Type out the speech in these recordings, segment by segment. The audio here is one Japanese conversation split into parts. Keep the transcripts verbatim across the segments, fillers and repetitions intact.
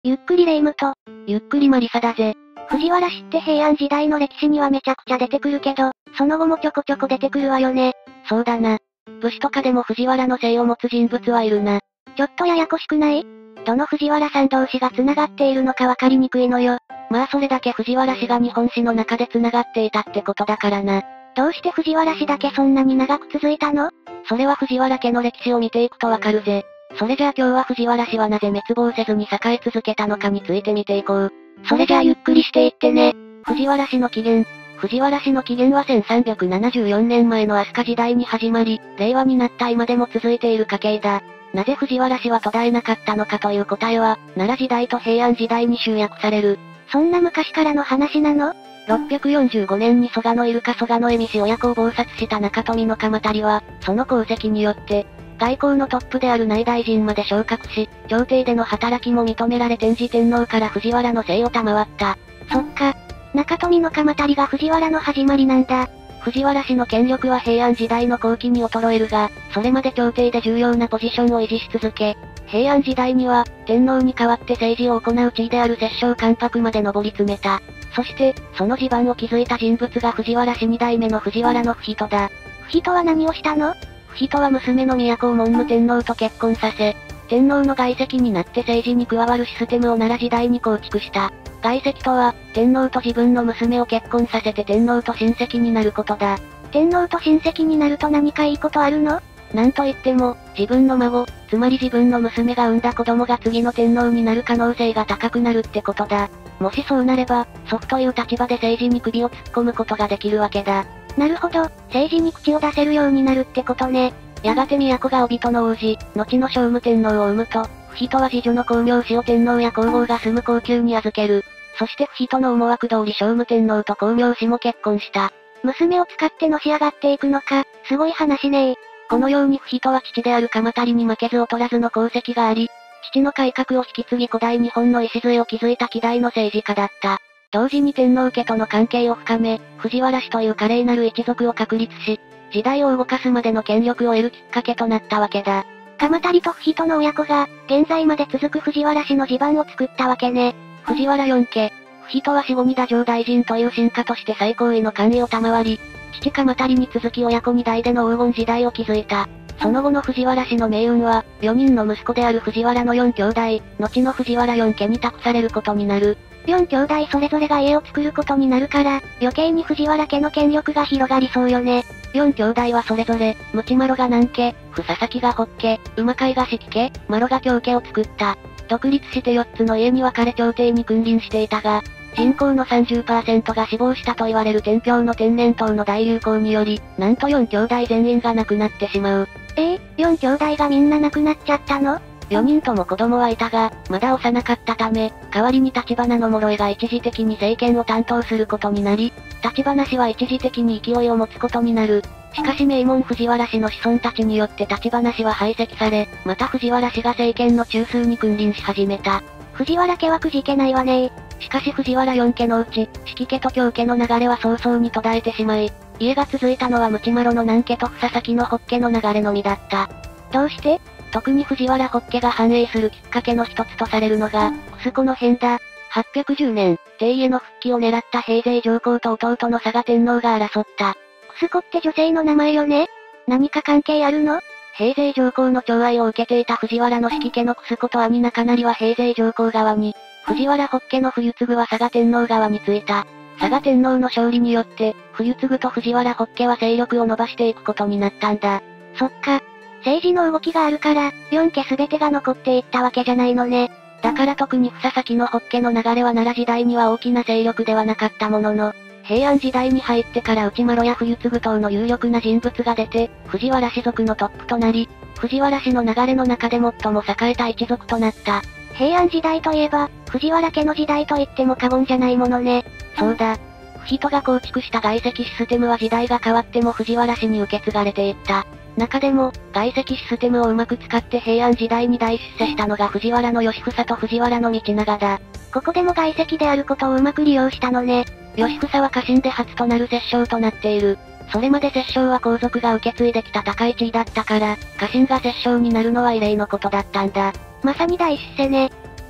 ゆっくりレ夢ムと、 ゆっくりマリサだぜ。 藤原氏って平安時代の歴史にはめちゃくちゃ出てくるけど、その後もちょこちょこ出てくるわよね。 そうだな。武士とかでも藤原の姓を持つ人物はいるな。 ちょっとややこしくない？どの藤原さん同士が繋がっているのかわかりにくいのよ。 まあそれだけ藤原氏が日本史の中で繋がっていたってことだからな。 どうして藤原氏だけそんなに長く続いたの？ それは藤原家の歴史を見ていくとわかるぜ。それじゃあ今日は藤原氏はなぜ滅亡せずに栄え続けたのかについて見ていこう。 それじゃあゆっくりしていってね。 藤原氏の起源。藤原氏の起源はせんさんびゃくななじゅうよんねんまえの飛鳥時代に始まり、令和になった今でも続いている家系だ。なぜ藤原氏は途絶えなかったのかという答えは、奈良時代と平安時代に集約される。 そんな昔からの話なの？ ろっぴゃくよんじゅうごねんに蘇我のイルカ蘇我の恵美氏親子を謀殺した中富の鎌足は、その功績によって、外交のトップである内大臣まで昇格し、朝廷での働きも認められ天智天皇から藤原の姓を賜った。 そっか。中富の鎌足が藤原の始まりなんだ。 藤原氏の権力は平安時代の後期に衰えるが、それまで朝廷で重要なポジションを維持し続け、平安時代には、天皇に代わって政治を行う地位である摂政関白まで上り詰めた。そして、その地盤を築いた人物が藤原氏に代目の藤原の不比だ。 不比は何をしたの？ 不比は娘の都を文武天皇と結婚させ、天皇の外戚になって政治に加わるシステムを奈良時代に構築した。外戚とは、天皇と自分の娘を結婚させて天皇と親戚になることだ。 天皇と親戚になると何かいいことあるの？ なんといっても、自分の孫、つまり自分の娘が産んだ子供が次の天皇になる可能性が高くなるってことだ。もしそうなれば、祖父という立場で政治に首を突っ込むことができるわけだ。 なるほど、政治に口を出せるようになるってことね。 やがて都が帯戸の王子、後の聖武天皇を産むと、不比は次女の光明氏を天皇や皇后が住む皇宮に預ける。そして不比の思惑通り聖武天皇と光明氏も結婚した。 娘を使ってのし上がっていくのか、すごい話ねー。 このように不比は父である鎌足に負けず劣らずの功績があり、父の改革を引き継ぎ古代日本の礎を築いた希代の政治家だった。同時に天皇家との関係を深め、藤原氏という華麗なる一族を確立し、時代を動かすまでの権力を得るきっかけとなったわけだ。 鎌足と不比の親子が、現在まで続く藤原氏の地盤を作ったわけね。 藤原四家。不比は死後に太政大臣という進化として最高位の官位を賜り、父鎌足に続き親子二代での黄金時代を築いた。その後の藤原氏の命運は、よにんの息子である藤原の四兄弟、後の藤原四家に託されることになる。 四兄弟それぞれが家を作ることになるから、余計に藤原家の権力が広がりそうよね。 四兄弟はそれぞれ、ムチマロが南家、フ佐々木が北家、馬飼が四季家、マロが京家を作った。独立してよっつの家に分かれ朝廷に君臨していたが、人口の さんじゅっパーセント が死亡したと言われる天平の天然痘の大流行により、なんと四兄弟全員が亡くなってしまう。 えー、四兄弟がみんな亡くなっちゃったの？ よにんとも子供はいたが、まだ幼かったため、代わりに立花の諸江が一時的に政権を担当することになり、立花氏は一時的に勢いを持つことになる。しかし名門藤原氏の子孫たちによって立花氏は排斥され、また藤原氏が政権の中枢に君臨し始めた。 藤原家はくじけないわねー。しかし藤原四家のうち、四季家と京家の流れは早々に途絶えてしまい、家が続いたのはムチマロの南家と佐々木の北家の流れのみだった。 どうして？ 特に藤原北家が繁栄するきっかけの一つとされるのが、楠子の変だ。はっぴゃくじゅうねん、帝家の復帰を狙った平城上皇と弟の佐賀天皇が争った。 楠子って女性の名前よね？何か関係あるの？ 平城上皇の寵愛を受けていた藤原の四季家の楠子と兄中成は平城上皇側に、藤原北家の冬継は佐賀天皇側についた。佐賀天皇の勝利によって、冬継と藤原北家は勢力を伸ばしていくことになったんだ。 そっか。政治の動きがあるから、四家すべてが残っていったわけじゃないのね。 だから特にふ佐々木の北家の流れは奈良時代には大きな勢力ではなかったものの、平安時代に入ってから内丸や冬継等の有力な人物が出て、藤原氏族のトップとなり、藤原氏の流れの中で最も栄えた一族となった。 平安時代といえば、藤原家の時代と言っても過言じゃないものね。 そうだ。不比が構築した外籍システムは時代が変わっても藤原氏に受け継がれていった。中でも、外籍システムをうまく使って平安時代に大出世したのが藤原の義房と藤原の道長だ。 ここでも外籍であることをうまく利用したのね。 義房は家臣で初となる摂政となっている。それまで摂政は皇族が受け継いできた高い地位だったから、家臣が摂政になるのは異例のことだったんだ。 まさに大出世ね。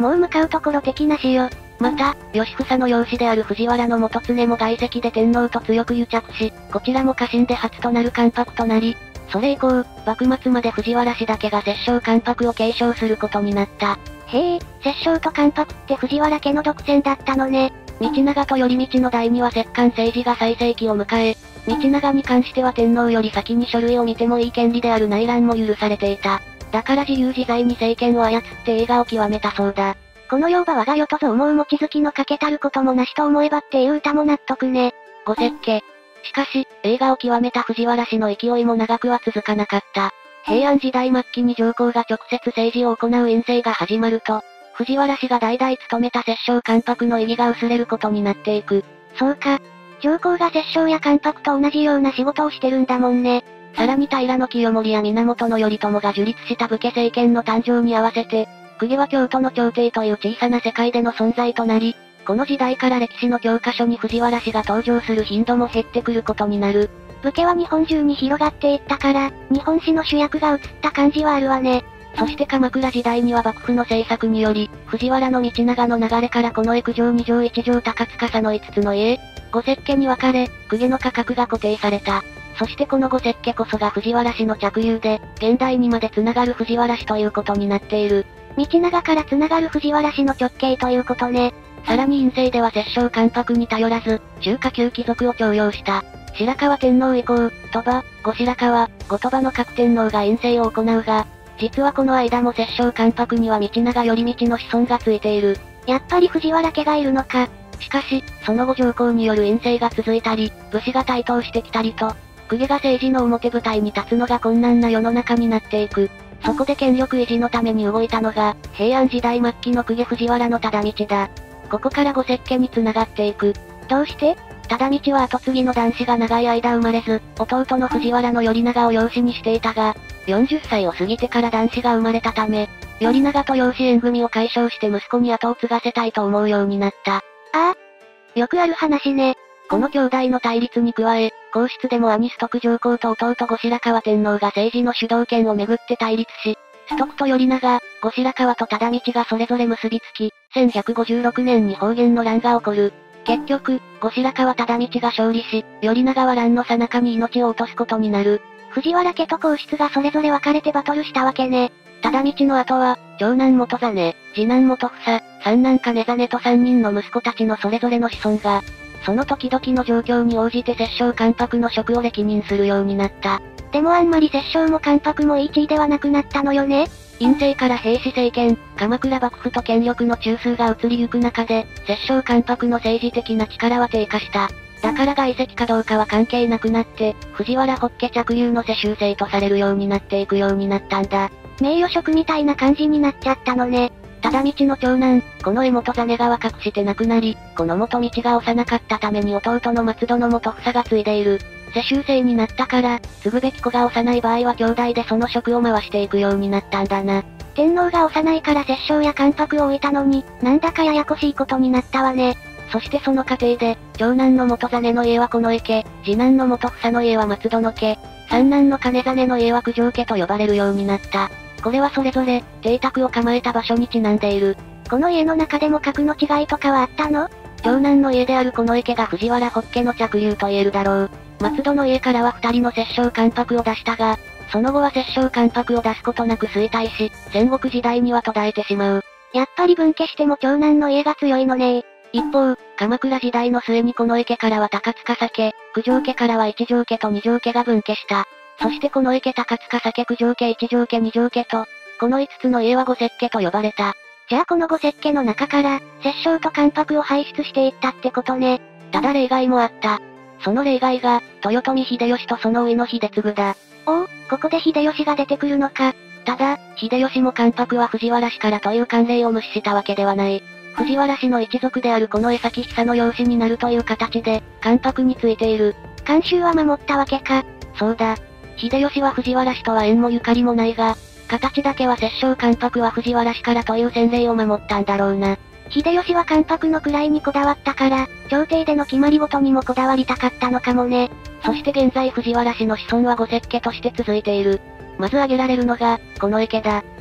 もう向かうところ敵なしよ。 また、義房の養子である藤原の元常も外戚で天皇と強く癒着し、こちらも家臣で初となる関白となり、それ以降、幕末まで藤原氏だけが摂政関白を継承することになった。 へえ、摂政と関白って藤原家の独占だったのね。 道長と頼道の代には摂関政治が最盛期を迎え、道長に関しては天皇より先に書類を見てもいい権利である内覧も許されていた。だから自由自在に政権を操って栄華を極めたそうだ。 この世は我が世とぞ思う望月のかけたることもなしと思えばっていう歌も納得ね。 ご設計。しかし、栄華を極めた藤原氏の勢いも長くは続かなかった。平安時代末期に上皇が直接政治を行う院政が始まると、藤原氏が代々務めた摂政関白の意義が薄れることになっていく。 そうか。上皇が摂政や関白と同じような仕事をしてるんだもんね。 さらに平清盛や源頼朝が樹立した武家政権の誕生に合わせて、公家は京都の朝廷という小さな世界での存在となり、この時代から歴史の教科書に藤原氏が登場する頻度も減ってくることになる。 武家は日本中に広がっていったから、日本史の主役が移った感じはあるわね。 そして鎌倉時代には幕府の政策により、藤原道長の流れからこの江九条二条一条高司の五つの家、五石家に分かれ、公家の価格が固定された。そしてこの五石家こそが藤原氏の着流で、現代にまで繋がる藤原氏ということになっている。 道長から繋がる藤原氏の直系ということね。 さらに院政では摂政関白に頼らず、中華級貴族を重用した。白河天皇以降、鳥羽、後白河、後鳥羽の各天皇が院政を行うが、実はこの間も摂政関白には道長頼道の子孫がついている。 やっぱり藤原家がいるのか。 しかし、その後上皇による院政が続いたり、武士が台頭してきたりと、公家が政治の表舞台に立つのが困難な世の中になっていく。そこで権力維持のために動いたのが、平安時代末期の公家藤原の忠道だ。ここから五石家に繋がっていく。 どうして？ 忠道は後継ぎの男子が長い間生まれず、弟の藤原の頼長を養子にしていたが、よんじゅっさいを過ぎてから男子が生まれたため、頼長と養子縁組を解消して息子に後を継がせたいと思うようになった。 ああ。よくある話ね。 この兄弟の対立に加え、皇室でも兄崇徳上皇と弟後白河天皇が政治の主導権をめぐって対立し、崇徳と頼長、後白河と忠道がそれぞれ結びつき、せんひゃくごじゅうろくねんに保元の乱が起こる。結局、後白河忠道が勝利し、頼長は乱の最中に命を落とすことになる。 藤原家と皇室がそれぞれ分かれてバトルしたわけね。 忠道の後は、長男元実、次男元房、三男兼実と三人の息子たちのそれぞれの子孫が、その時々の状況に応じて摂政関白の職を歴任するようになった。 でもあんまり摂政も関白もいい地位ではなくなったのよね。 院政から平氏政権、鎌倉幕府と権力の中枢が移りゆく中で、摂政関白の政治的な力は低下した。だから外籍かどうかは関係なくなって、藤原北家着流の世襲制とされるようになっていくようになったんだ。 名誉職みたいな感じになっちゃったのね。 忠道の長男、この江本実が若くして亡くなり、この元道が幼かったために弟の松戸の元房が継いでいる。世襲制になったから、継ぐべき子が幼い場合は兄弟でその職を回していくようになったんだな。 天皇が幼いから摂政や関白を置いたのに、なんだかややこしいことになったわね。 そしてその過程で、長男の元実の家は近衛家、次男の元房の家は松戸の家、三男の兼実の家は九条家と呼ばれるようになった。これはそれぞれ、邸宅を構えた場所にちなんでいる。 この家の中でも格の違いとかはあったの？ 長男の家である近衛家が藤原北家の着流と言えるだろう。松戸の家からは二人の摂政関白を出したが、その後は摂政関白を出すことなく衰退し、戦国時代には途絶えてしまう。 やっぱり分家しても長男の家が強いのね。 一方、鎌倉時代の末に近衛家からは高司家、九条家からは一条家と二条家が分家した。そして近衛家高司家九条家一条家二条家と、この五つの家は五石家と呼ばれた。 じゃあこの五石家の中から、摂政と関白を輩出していったってことね。 ただ例外もあった。その例外が、豊臣秀吉とその上の秀次だ。 おお、ここで秀吉が出てくるのか。 ただ、秀吉も関白は藤原氏からという慣例を無視したわけではない。藤原氏の一族であるこの江崎久の養子になるという形で、関白についている。 慣習は守ったわけか。 そうだ。秀吉は藤原氏とは縁もゆかりもないが、形だけは摂政関白は藤原氏からという先例を守ったんだろうな。 秀吉は関白の位にこだわったから、朝廷での決まりごとにもこだわりたかったのかもね。 そして現在藤原氏の子孫は五石家として続いている。まず挙げられるのが、近衛家だ。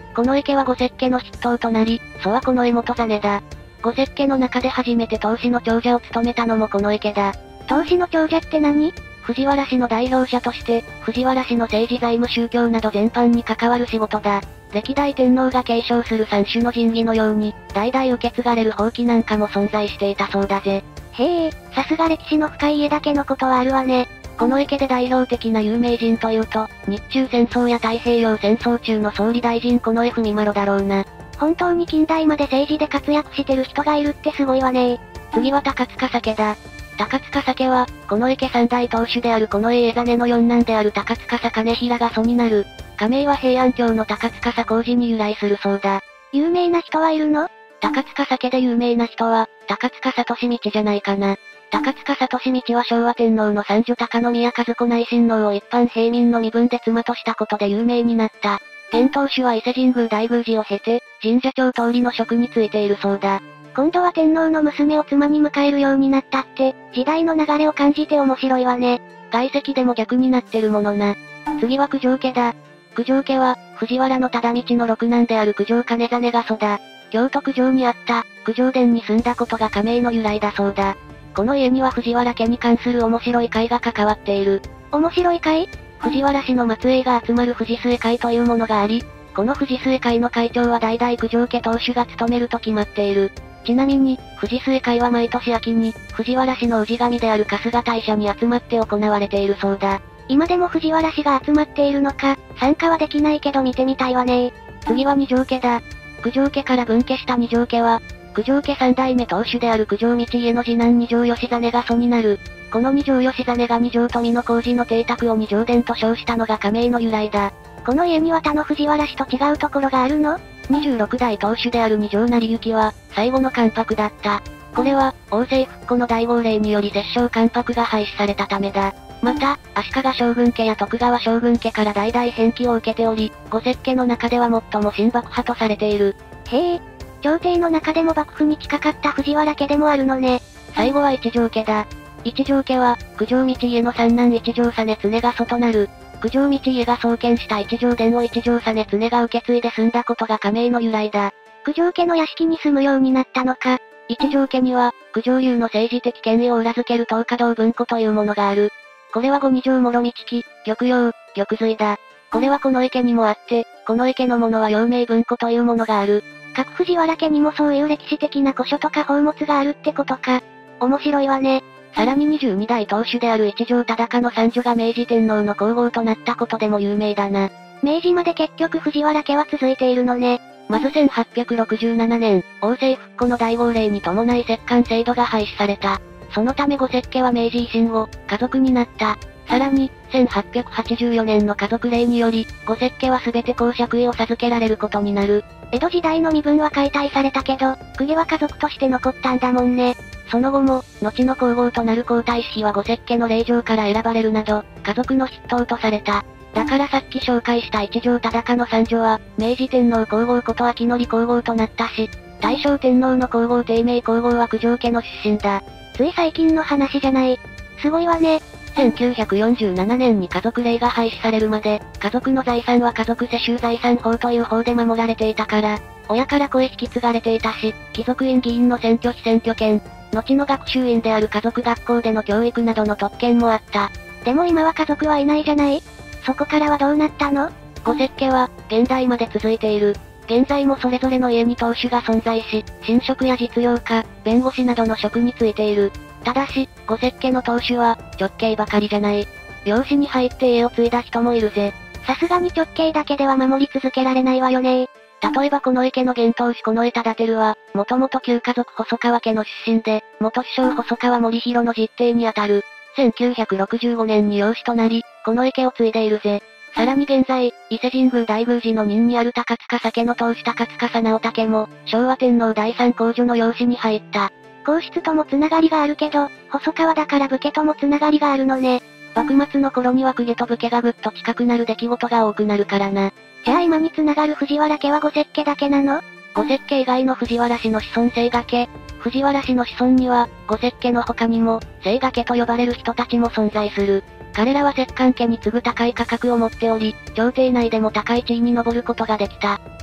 近衛家は五摂家の筆頭となり、祖は近衛元実だ。五摂家の中で初めて当主の長者を務めたのも近衛家だ。 当主の長者って何？ 藤原氏の代表者として、藤原氏の政治財務宗教など全般に関わる仕事だ。歴代天皇が継承する三種の神器のように、代々受け継がれる宝器なんかも存在していたそうだぜ。 へえ、さすが歴史の深い家だけのことはあるわね。 近衛家で代表的な有名人というと、日中戦争や太平洋戦争中の総理大臣近衛文麿だろうな。 本当に近代まで政治で活躍してる人がいるってすごいわね。 次は高塚酒だ。高塚酒は、近衛家三代当主である近衛家実の四男である高塚佐金平が祖になる。家名は平安京の高塚佐光寺に由来するそうだ。 有名な人はいるの？ 高塚酒で有名な人は、高塚聡道じゃないかな。高塚聡道は昭和天皇の三女高宮和子内親王を一般平民の身分で妻としたことで有名になった。現当主は伊勢神宮大宮司を経て、神社長通りの職に就いているそうだ。 今度は天皇の娘を妻に迎えるようになったって、時代の流れを感じて面白いわね。 外籍でも逆になってるものな。次は九条家だ。九条家は、藤原の忠道の六男である九条兼実が祖だ。京都九条にあった、九条殿に住んだことが家名の由来だそうだ。この家には藤原家に関する面白い会が関わっている。 面白い会？ 藤原氏の末裔が集まる藤末会というものがあり、この藤末会の会長は代々九条家当主が務めると決まっている。ちなみに、藤末会は毎年秋に、藤原氏の氏神である春日大社に集まって行われているそうだ。 今でも藤原氏が集まっているのか、参加はできないけど見てみたいわね。 次は二条家だ。九条家から分家した二条家は、九条家三代目当主である九条道家の次男二条義実が祖になる。この二条義実が二条富の工事の邸宅を二条殿と称したのが家名の由来だ。 この家には他の藤原氏と違うところがあるの？ にじゅうろく代当主である二条成行は、最後の関白だった。これは、王政復古の大号令により摂政関白が廃止されたためだ。また、足利将軍家や徳川将軍家から代々返記を受けており、五摂家の中では最も新幕派とされている。 へえ、朝廷の中でも幕府に近かった藤原家でもあるのね。 最後は一条家だ。一条家は、九条道家の三男一条実常が祖となる。九条道家が創建した一条殿を一条実常が受け継いで住んだことが家名の由来だ。 九条家の屋敷に住むようになったのか。 一条家には、九条流の政治的権威を裏付ける東華堂文庫というものがある。これは五二条諸道記、玉葉、玉髄だ。これは近衛家にもあって、近衛家のものは陽明文庫というものがある。 各藤原家にもそういう歴史的な古書とか宝物があるってことか。面白いわね。 さらににじゅうに代当主である一条忠敬の三女が明治天皇の皇后となったことでも有名だな。 明治まで結局藤原家は続いているのね。 まずせんはっぴゃくろくじゅうななねん、王政復古の大号令に伴い摂関制度が廃止された。そのため五摂家は明治維新後、家族になった。さらに、せんはっぴゃくはちじゅうよねんの家族令により、五摂家は全て公爵位を授けられることになる。 江戸時代の身分は解体されたけど、公家は家族として残ったんだもんね。 その後も、後の皇后となる皇太子妃は五摂家の令嬢から選ばれるなど、家族の筆頭とされた。だからさっき紹介した一条忠敬の三女は、明治天皇皇后こと秋典皇后となったし、大正天皇の皇后貞明皇后は九条家の出身だ。 つい最近の話じゃない。すごいわね。 せんきゅうひゃくよんじゅうななねんに家族令が廃止されるまで、家族の財産は家族世襲財産法という法で守られていたから、親から子へ引き継がれていたし、貴族院議員の選挙費選挙権、後の学習院である家族学校での教育などの特権もあった。 でも今は家族はいないじゃない？そこからはどうなったの？ 五摂家は、現代まで続いている。現在もそれぞれの家に当主が存在し、神職や実業家、弁護士などの職に就いている。ただし、五摂家の当主は、直系ばかりじゃない。養子に入って家を継いだ人もいるぜ。 さすがに直系だけでは守り続けられないわよね。 例えば近衛家の現当主近衛忠輝は、もともと旧華族細川家の出身で、元首相細川森弘の実弟にあたる。せんきゅうひゃくろくじゅうごねんに養子となり、近衛家を継いでいるぜ。さらに現在、伊勢神宮大宮司の任にある高塚酒の当主高塚佐直武も、昭和天皇第三皇女の養子に入った。 皇室ともつながりがあるけど、細川だから武家ともつながりがあるのね。 幕末の頃には公家と武家がぐっと近くなる出来事が多くなるからな。 じゃあ今につながる藤原家は五摂家だけなの？ 五摂家以外の藤原氏の子孫清賀家。藤原氏の子孫には、五摂家の他にも、清賀家と呼ばれる人たちも存在する。彼らは摂関家に次ぐ高い価格を持っており、朝廷内でも高い地位に上ることができた。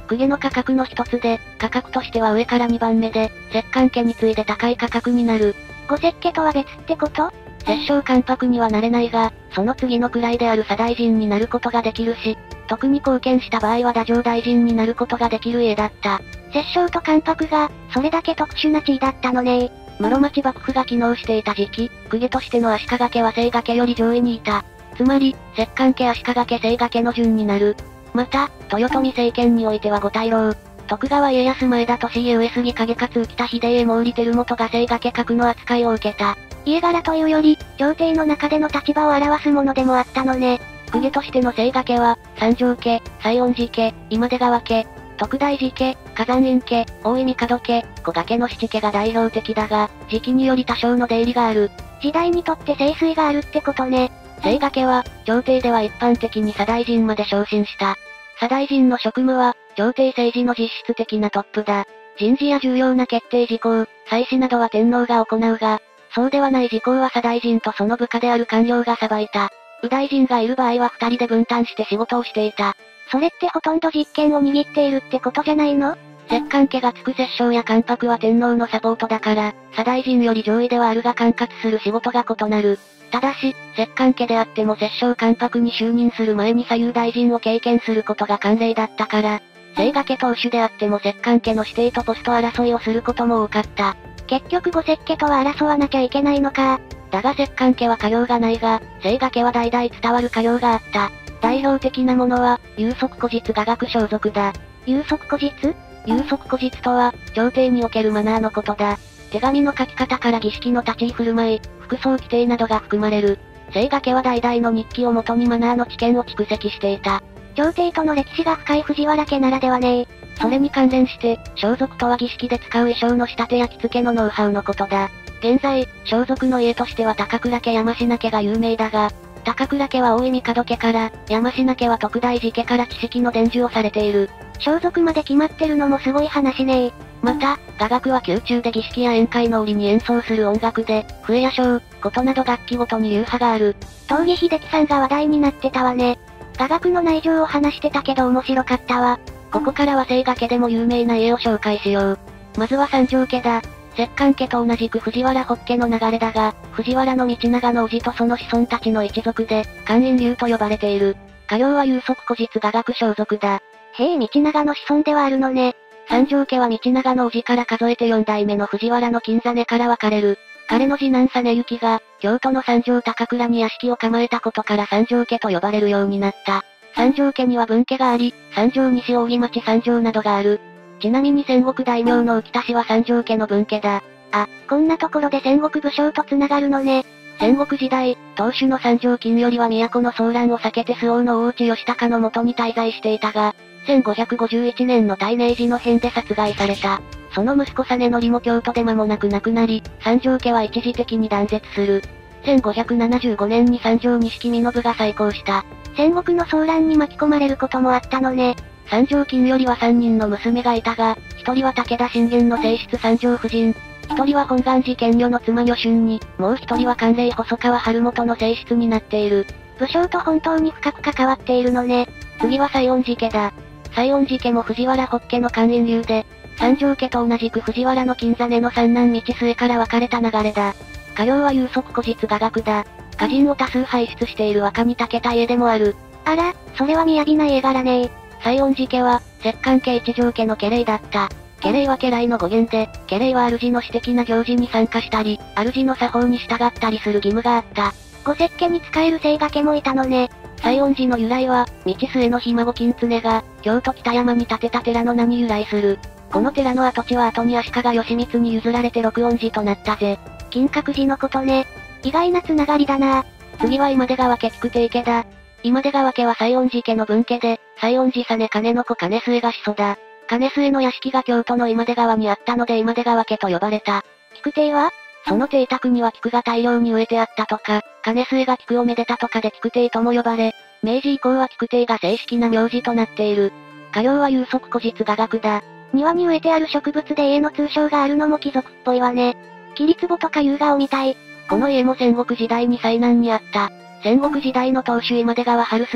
公家の価格の一つで、価格としては上からにばんめで、摂関家に次いで高い価格になる。 五摂家とは別ってこと？ 摂政関白にはなれないが、その次の位である左大臣になることができるし、特に貢献した場合は太政大臣になることができる家だった。 摂政と関白が、それだけ特殊な地位だったのね。 室町幕府が機能していた時期、公家としての足利家は清賀家より上位にいた。つまり、摂関家足利家清賀家の順になる。また、豊臣政権においては五大老、徳川家康前田利家上杉景勝浮田秀家毛利輝元が清賀家格の扱いを受けた。 家柄というより、朝廷の中での立場を表すものでもあったのね。 公家としての清賀家は、三条家、西園寺家、今出川家、徳大寺家、火山院家、大井帝家、古賀家の七家が代表的だが、時期により多少の出入りがある。 時代にとって清水があるってことね。 清賀家は、朝廷では一般的に左大臣まで昇進した。左大臣の職務は、朝廷政治の実質的なトップだ。人事や重要な決定事項、祭祀などは天皇が行うが、そうではない事項は左大臣とその部下である官僚が裁いた。右大臣がいる場合は二人で分担して仕事をしていた。 それってほとんど実権を握っているってことじゃないの？ 摂関家がつく摂政や関白は天皇のサポートだから、左大臣より上位ではあるが管轄する仕事が異なる。ただし、摂関家であっても摂政関白に就任する前に左右大臣を経験することが慣例だったから、清賀家当主であっても摂関家の指定とポスト争いをすることも多かった。 結局五摂家とは争わなきゃいけないのか。 だが摂関家は家業がないが、清賀家は代々伝わる家業があった。代表的なものは、有職古実雅楽装束だ。 有職古実？ 有職古実とは、朝廷におけるマナーのことだ。手紙の書き方から儀式の立ち居振る舞い、服装規定などが含まれる。清賀家は代々の日記をもとにマナーの知見を蓄積していた。 朝廷との歴史が深い藤原家ならではね。 それに関連して、装束とは儀式で使う衣装の仕立てや着付けのノウハウのことだ。現在、装束の家としては高倉家山科家が有名だが、高倉家は大井帝家から、山科家は徳大寺家から知識の伝授をされている。 装束まで決まってるのもすごい話ね。 また、雅楽は宮中で儀式や宴会の折に演奏する音楽で、笛や笙、琴など楽器ごとに流派がある。 東儀秀樹さんが話題になってたわね。雅楽の内情を話してたけど面白かったわ。 ここからは清賀家でも有名な家を紹介しよう。まずは三条家だ。摂関家と同じく藤原北家の流れだが、藤原の道長の叔父とその子孫たちの一族で、関陰流と呼ばれている。家業は有職古実雅楽装束だ。 へえ、道長の子孫ではあるのね。 三条家は道長の叔父から数えて四代目の藤原の金実から分かれる。彼の次男実行が、京都の三条高倉に屋敷を構えたことから三条家と呼ばれるようになった。三条家には分家があり、三条西扇町三条などがある。ちなみに戦国大名の浮田氏は三条家の分家だ。 あ、こんなところで戦国武将と繋がるのね。 戦国時代、当主の三条金頼は都の騒乱を避けて周防の大内義高の元に滞在していたが、せんごひゃくごじゅういちねんの大明寺の変で殺害された。その息子実則も京都で間もなく亡くなり、三条家は一時的に断絶する。せんごひゃくななじゅうごねんに三条錦身信が再興した。 戦国の騒乱に巻き込まれることもあったのね。 三条金頼はさんにんの娘がいたが、ひとりは武田信玄の正室三条夫人、ひとりは本願寺賢女の妻女春に、もうひとりは関連細川晴元の正室になっている。 武将と本当に深く関わっているのね。 次は西園寺家だ。西園寺家も藤原北家の関陰流で、三条家と同じく藤原の金実の三男道末から分かれた流れだ。家業は有職古実雅楽だ。家人を多数輩出している若に長けた家でもある。 あら、それは雅な家柄ね。 西園寺家は、摂関家一条家の家来だった。家来は家来の語源で、家来は主の私的な行事に参加したり、主の作法に従ったりする義務があった。 五摂家に仕える清賀家もいたのね。 西園寺の由来は、道末のひ孫金常が、京都北山に建てた寺の名に由来する。この寺の跡地は後に足利義満に譲られて六園寺となったぜ。 金閣寺のことね。意外なつながりだな。 次は今出川家菊亭家だ。今出川家は西園寺家の分家で、西園寺実兼の子兼末が始祖だ。兼末の屋敷が京都の今出川にあったので今出川家と呼ばれた。 菊亭はその邸宅には菊が大量に植えてあったとか、兼末が菊をめでたとかで菊亭とも呼ばれ、明治以降は菊亭が正式な名字となっている。家業は有職古実雅楽だ。 庭に植えてある植物で家の通称があるのも貴族っぽいわね。桐壺とか優雅を見たい。 この家も戦国時代に災難にあった。戦国時代の当主今出川春末は、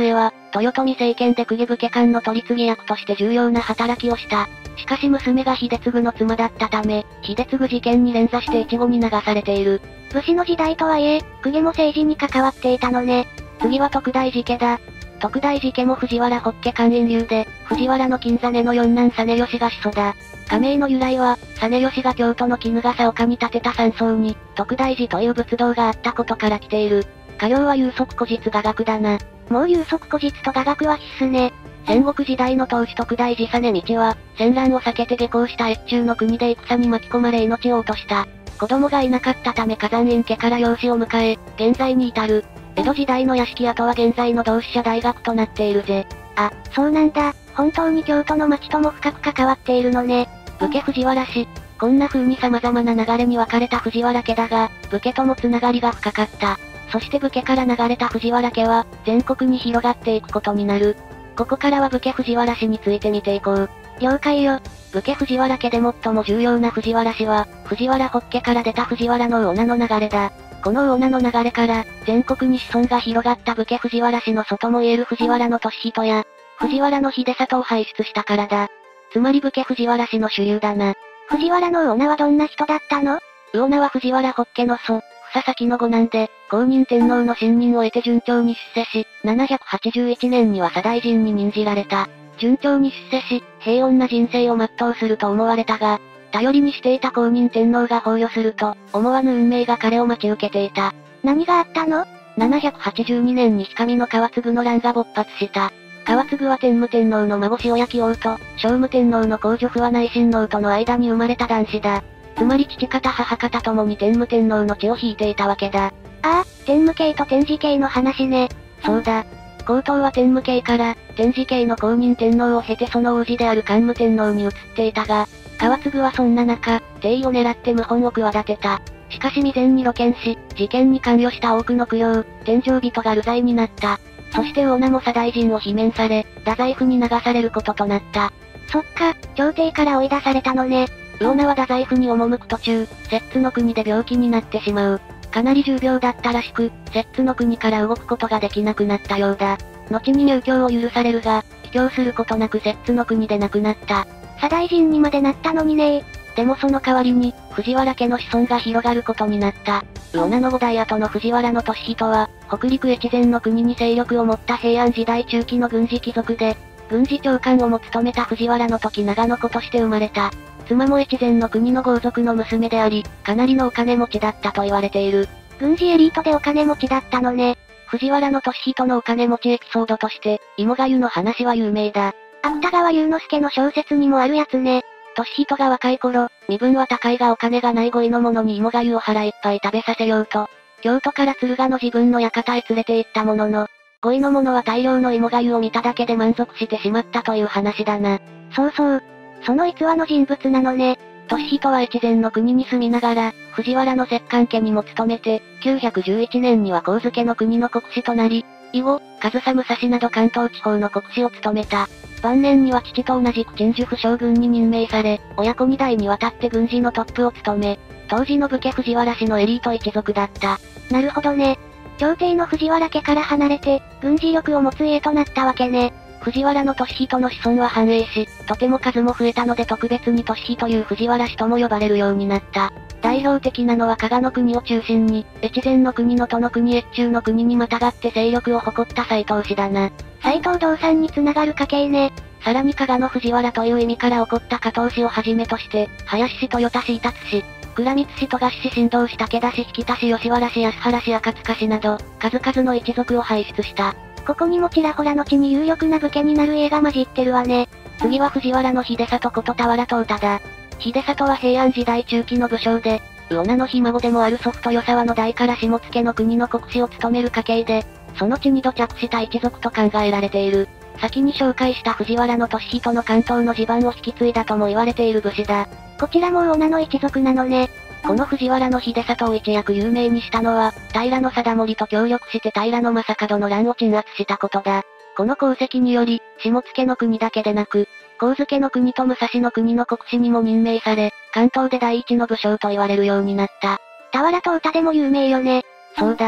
豊臣政権で公家武家間の取り次ぎ役として重要な働きをした。しかし娘が秀次の妻だったため、秀次事件に連座して越後に流されている。 武士の時代とはいえ、公家も政治に関わっていたのね。 次は徳大寺家だ。徳大寺家も藤原北家関連流で、藤原の金実の四男実義が始祖だ。家名の由来は、実義が京都の衣笠岡に建てた山荘に、徳大寺という仏堂があったことから来ている。家業は有足古実雅楽だな。 もう有足古実と雅楽は必須ね。 戦国時代の当主徳大寺実道は、戦乱を避けて下校した越中の国で戦に巻き込まれ命を落とした。子供がいなかったため火山院家から養子を迎え、現在に至る。江戸時代の屋敷跡は現在の同志社大学となっているぜ。 あ、そうなんだ。本当に京都の町とも深く関わっているのね。 武家藤原氏。こんな風に様々な流れに分かれた藤原家だが、武家ともつながりが深かった。そして武家から流れた藤原家は、全国に広がっていくことになる。ここからは武家藤原氏について見ていこう。 了解よ。 武家藤原家で最も重要な藤原氏は、藤原北家から出た藤原の魚名の流れだ。この魚名の流れから、全国に子孫が広がった武家藤原氏の祖とも言える藤原の俊人や、藤原の秀里を輩出したからだ。つまり武家藤原氏の主流だな。 藤原の魚名はどんな人だったの？ 魚名は藤原北家の祖、房崎の五男で、公認天皇の信任を得て順調に出世し、ななひゃくはちじゅういちねんには左大臣に任じられた。順調に出世し、平穏な人生を全うすると思われたが、頼りにしていた公認天皇が崩御すると、思わぬ運命が彼を待ち受けていた。 何があったの？ ななひゃくはちじゅうにねんに氷上の川継の乱が勃発した。川継は天武天皇の孫塩焼王と、聖武天皇の皇女不和内親王との間に生まれた男子だ。つまり父方母方ともに天武天皇の血を引いていたわけだ。ああ、天武系と天智系の話ね。 そうだ。皇統は天武系から、天智系の公認天皇を経てその王子である桓武天皇に移っていたが、川継はそんな中、帝位を狙って謀反を企てた。しかし未然に露見し、事件に関与した多くの供養、天上人が流罪になった。そして魚名も左大臣を罷免され、太宰府に流されることとなった。 そっか、朝廷から追い出されたのね。 魚名は太宰府に赴く途中、摂津の国で病気になってしまう。かなり重病だったらしく、摂津の国から動くことができなくなったようだ。後に入居を許されるが、帰郷することなく摂津の国で亡くなった。 左大臣にまでなったのにね。 でもその代わりに、藤原家の子孫が広がることになった。魚名の五代後の藤原の俊人は、北陸越前の国に勢力を持った平安時代中期の軍事貴族で、軍事長官をも務めた藤原の時長の子として生まれた。妻も越前の国の豪族の娘であり、かなりのお金持ちだったと言われている。 軍事エリートでお金持ちだったのね。 藤原の俊人のお金持ちエピソードとして、芋がゆの話は有名だ。 芥川龍之介の小説にもあるやつね。 俊人が若い頃、身分は高いがお金がない語彙の者に芋がゆを腹いっぱい食べさせようと、京都から敦賀の自分の館へ連れて行ったものの、語彙の者は大量の芋がゆを見ただけで満足してしまったという話だな。 そうそう。その逸話の人物なのね。 俊人は越前の国に住みながら、藤原の摂関家にも勤めて、きゅうひゃくじゅういちねんには神津家の国の国司となり、以後、上総武蔵など関東地方の国司を務めた。晩年には父と同じく鎮守府将軍に任命され、親子に代にわたって軍事のトップを務め、当時の武家藤原氏のエリート一族だった。 なるほどね。朝廷の藤原家から離れて、軍事力を持つ家となったわけね。 藤原の俊人の子孫は繁栄し、とても数も増えたので特別に俊人という藤原氏とも呼ばれるようになった。代表的なのは加賀の国を中心に、越前の国の都の国越中の国にまたがって勢力を誇った斎藤氏だな。 斎藤道三に繋がる家系ね。 さらに加賀の藤原という意味から起こった加藤氏をはじめとして、林氏豊田氏伊達氏、倉光氏富樫氏新道氏武田氏引田氏吉原氏安原氏赤塚氏など、数々の一族を輩出した。 ここにもちらほら後に有力な武家になる家が混じってるわね。 次は藤原の秀里こと俵藤太だ。秀里は平安時代中期の武将で、魚名のひ孫でもある祖父豊沢の代から下野の国の国司を務める家系で、その地に土着した一族と考えられている。先に紹介した藤原の俊人の関東の地盤を引き継いだとも言われている武士だ。 こちらも魚名の一族なのね。 この藤原の秀里を一躍有名にしたのは、平貞盛と協力して平将門の乱を鎮圧したことだ。この功績により、下野の国だけでなく、神津家の国と武蔵の国の国司にも任命され、関東で第一の武将と言われるようになった。 俵藤太でも有名よね。 そうだ。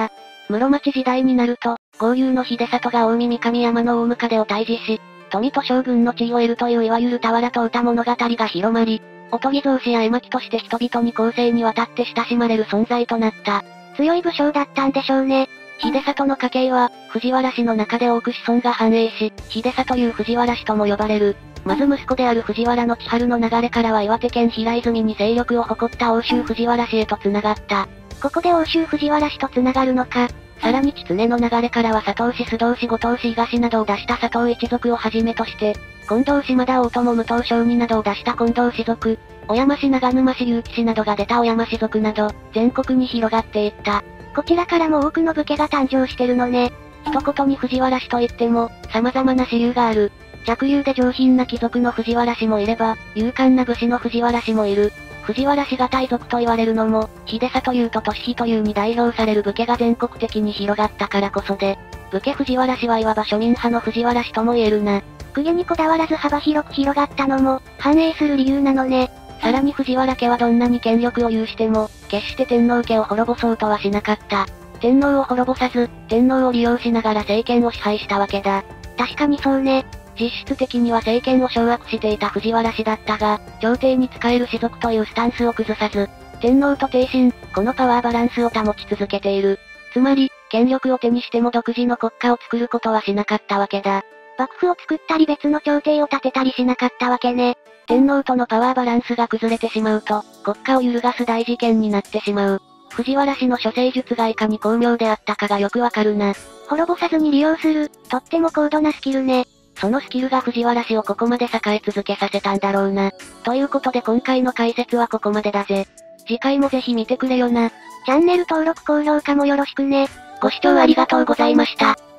室町時代になると、合流の秀里が近江三上山の大ムカデを退治し、富と将軍の地位を得るといういわゆる俵と歌物語が広まり、おとぎ造詞や絵巻として人々に後世にわたって親しまれる存在となった。 強い武将だったんでしょうね。 秀里の家系は、藤原氏の中で多く子孫が繁栄し、秀里という藤原氏とも呼ばれる。まず息子である藤原の千春の流れからは岩手県平泉に勢力を誇った欧州藤原氏へと繋がった。 ここで欧州藤原氏と繋がるのか。 さらに狐の流れからは佐藤氏須藤氏後藤氏東などを出した佐藤一族をはじめとして、近藤島田大友武藤正二などを出した近藤氏族、小山氏長沼氏結城氏などが出た小山氏族など、全国に広がっていった。 こちらからも多くの武家が誕生してるのね。 一言に藤原氏といっても、様々な支流がある。若流で上品な貴族の藤原氏もいれば、勇敢な武士の藤原氏もいる。藤原氏が大族と言われるのも、秀里というと俊比というに代表される武家が全国的に広がったからこそで、武家藤原氏はいわば庶民派の藤原氏とも言えるな。 公家にこだわらず幅広く広がったのも、繁栄する理由なのね。 さらに藤原家はどんなに権力を有しても、決して天皇家を滅ぼそうとはしなかった。天皇を滅ぼさず、天皇を利用しながら政権を支配したわけだ。 確かにそうね。 実質的には政権を掌握していた藤原氏だったが、朝廷に仕える士族というスタンスを崩さず、天皇と帝臣、このパワーバランスを保ち続けている。つまり、権力を手にしても独自の国家を作ることはしなかったわけだ。 幕府を作ったり別の朝廷を立てたりしなかったわけね。 天皇とのパワーバランスが崩れてしまうと、国家を揺るがす大事件になってしまう。藤原氏の処世術がいかに巧妙であったかがよくわかるな。 滅ぼさずに利用する、とっても高度なスキルね。 そのスキルが藤原氏をここまで栄え続けさせたんだろうな。ということで今回の解説はここまでだぜ。次回もぜひ見てくれよな。 チャンネル登録高評価もよろしくね。 ご視聴ありがとうございました。